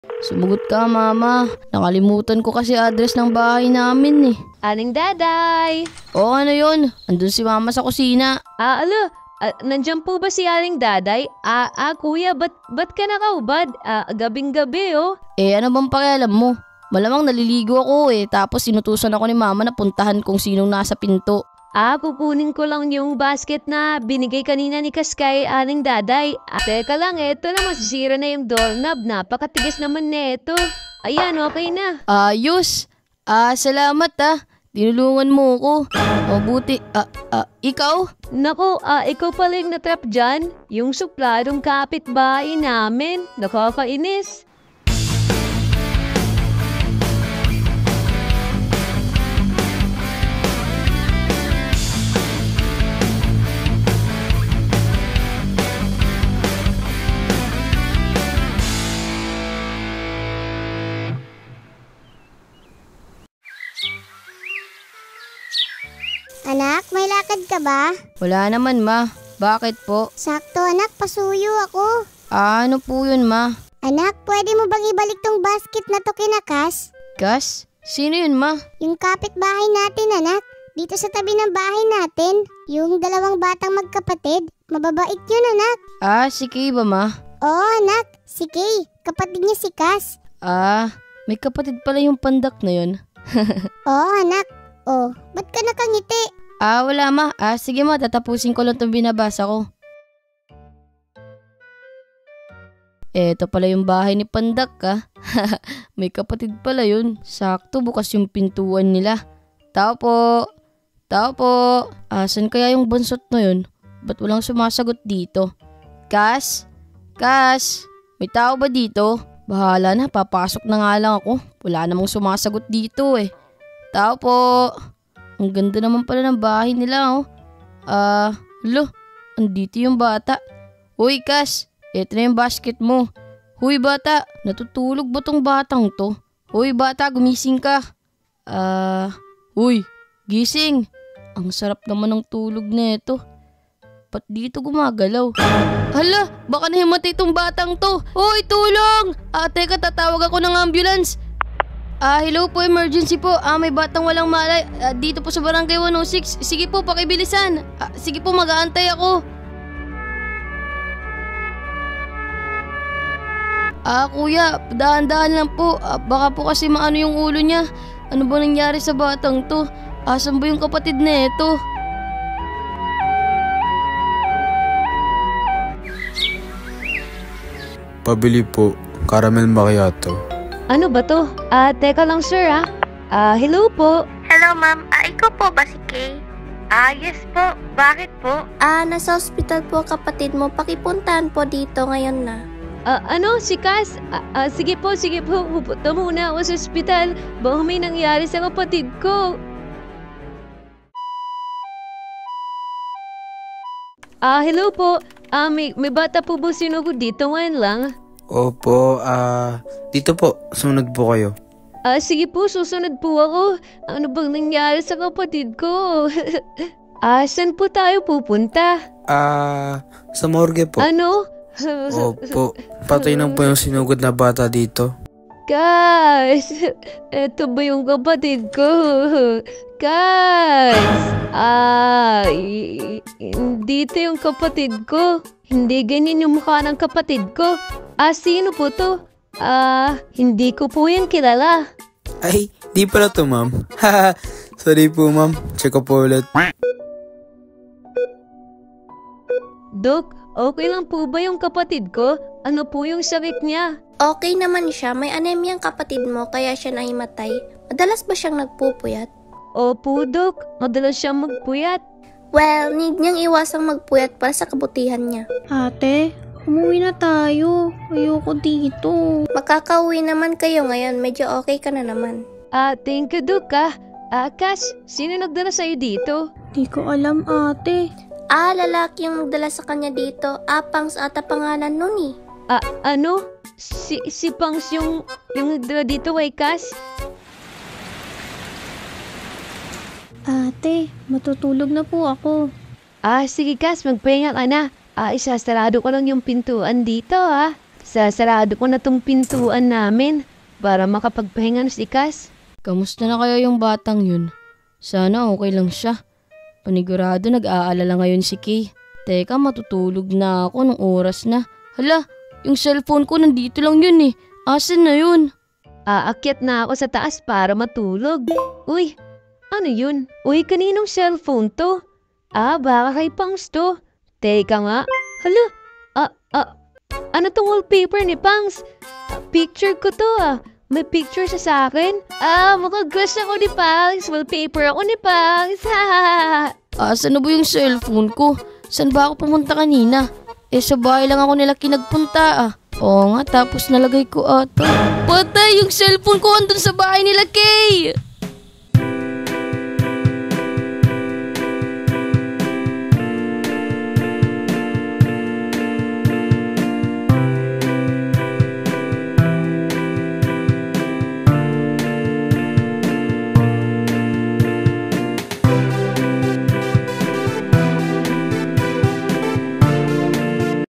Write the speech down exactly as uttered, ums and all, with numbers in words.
Sumagot ka, Mama. Nakalimutan ko kasi address ng bahay namin eh. Aling Daday! Oo, ano yun? Andun si Mama sa kusina. Ah, alo, ah, nandiyan po ba si Aling Daday? Ah, ah kuya, ba't, ba't ka nakaubad? Ah, gabing-gabi oh. Eh, ano bang pakialam mo? Malamang naliligo ako eh, tapos sinutusan ako ni Mama na puntahan kung sinong nasa pinto. Ah, kukunin ko lang yung basket na binigay kanina ni Kaskay, Aling Daday. Ah, teka lang, eto na, masisira na yung doorknob. Napakatigas naman neto. Ayan, okay na. Ayos! Ah, salamat ah. Tinulungan mo ko. Mabuti. Ah, ah, ikaw? Naku, ah, ikaw pala yung natrap dyan. Yung supladong kapitbahay namin. Nakakainis. Anak, may lakad ka ba? Wala naman, Ma. Bakit po? Sakto anak, pasuyo ako. Ah, ano po yun, Ma? Anak, pwede mo bang ibalik tong basket na to kina Kas? Kas? Sino yun, Ma? Yung kapitbahay natin anak, dito sa tabi ng bahay natin. Yung dalawang batang magkapatid, mababait yun anak. Ah, si Kay ba, Ma? Oo anak, si Kay, kapatid niya si Kas. Ah, may kapatid pala yung pandak na yun. Oo anak, oh, ba't ka nakangiti? Ah, wala, Ma. Ah, sige, Ma, tatapusin ko lang itong binabasa ko. Eto pala yung bahay ni Pandak, ah. May kapatid pala yun. Sakto, bukas yung pintuan nila. Tao po. Tao po. Asan kaya yung bansot na yun? Ba't walang sumasagot dito? Kas? Kas? May tao ba dito? Bahala na, papasok na nga lang ako. Wala namang sumasagot dito eh. Tao po. Ang ganda naman pala ng bahay nila, oh. Ah, uh, lo, andito yung bata. Hoy, Kas, eto na yung basket mo. Hoy, bata, natutulog ba tong batang to? Hoy, bata, gumising ka. Ah, uh, hoy, gising. Ang sarap naman ng tulog na ito. Ba't dito gumagalaw? Hala, baka nahimatay tong batang to. Hoy, tulong! Ah, teka, tatawag ako ng ambulance. Ah, hello po, emergency po. Ah, may batang walang malay. Ah, dito po sa barangay one oh six. Sige po, pakibilisan. Ah, sige po, mag-aantay ako. Ah, kuya, dahan-dahan lang po. Ah, baka po kasi maano yung ulo niya. Ano ba nangyari sa batang to? Asan ba yung kapatid na ito? Pabili po, caramel macchiato. Ano ba to? Ah, teka lang sir ah. Ah, hello po. Hello ma'am, ah, ikaw po ba si Kay? Ah, yes po. Bakit po? Ah, nasa ospital po kapatid mo. Pakipuntahan po dito ngayon na. Ah, ano? Si Kas? Ah, ah, sige po, sige po. Pupunta muna ako sa ospital. Baka may nangyari sa kapatid ko. Ah, hello po. Ah, may, may bata po ba sinugod dito ngayon lang? Opo, ah, dito po, sunod po kayo. Ah, sige po, susunod po ako. Ano bang nangyari sa kapatid ko? Ah, saan po tayo pupunta? Ah, sa morgue po. Ano? Opo, patay na po yung sinugod na bata dito. Kas! Eto ba yung kapatid ko? Kas! Ah, dito yung kapatid ko. Hindi ganyan yung mukha ng kapatid ko. Ah, sino po to? Ah, hindi ko po yan kilala. Ay, di pala to ma'am. Haha, sorry po ma'am. Check ko po ulit. Dok, okay lang po ba yung kapatid ko? Ano po yung sakit niya? Okay naman siya. May anemia ang kapatid mo kaya siya nahimatay. Madalas ba siyang nagpupuyat? Opo, Dok. Madalas siyang magpuyat. Well, need niyang iwasang magpuyat para sa kabutihan niya. Ate, umuwi na tayo. Ayoko dito. Makakauwi naman kayo ngayon. Medyo okay ka na naman. Ah, thank you, Dok ah. Ah, Kas, sino nagdala sa'yo dito? Di ko alam, ate. Ah, lalaki yung nagdala sa kanya dito. Apangs ata pangalan nun eh. Ah, ano? Si, si Pangs yung, yung nagdala dito kay Kas? Ate, matutulog na po ako. Ah, sige Kas, magpahinga ka na. Ah, isasarado ko lang yung pintuan dito ah. Sasarado ko na tong pintuan namin para makapagpahinga na si Cass. Kamusta na kaya yung batang yun? Sana okay lang siya. Panigurado nag-aalala ngayon si Kay. Teka, matutulog na ako nung oras na. Hala, yung cellphone ko nandito lang yun eh. Asan na yun? Aakyat na ako sa taas para matulog. Uy, ano yun? Uy, kaninong cellphone to? Ah, baka kay Pangs to. Teka nga. Hala, ah, ah, ano tong wallpaper ni Pangs? Ah, picture ko to ah. May picture siya sa akin. Ah, mukhang crush ako ni Pangs. Wallpaper ako ni Pangs. Asan na ba yung cellphone ko? Saan ba ako pumunta kanina? Eh, sa bahay lang ako nila kinagpunta ah. Oo nga, tapos nalagay ko ata. Patay, yung cellphone ko andun sa bahay nila, Kay!